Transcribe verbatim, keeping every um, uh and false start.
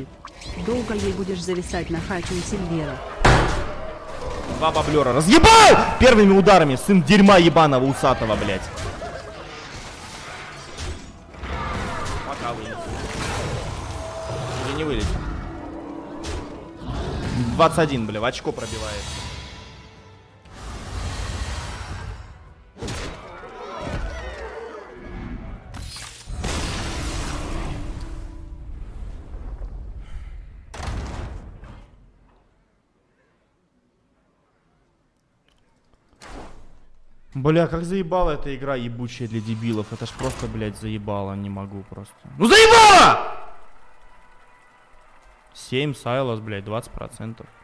вспомнит. Долго ей будешь зависать на хачу у Сильвера. Два баблера разъебал! Первыми ударами, сын дерьма ебаного усатого, блядь. Пока вылез. Или не вылез. двадцать один, бля, в очко пробивает. Бля, как заебала эта игра ебучая для дебилов. Это ж просто, блядь, заебало. Не могу просто. Ну заебало! семь, Сайлос, блядь, двадцать процентов.